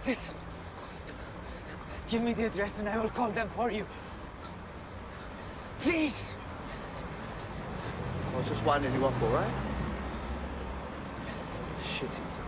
Listen. Give me the address and I will call them for you. Please! I was just winding you up, all right? Shitty time.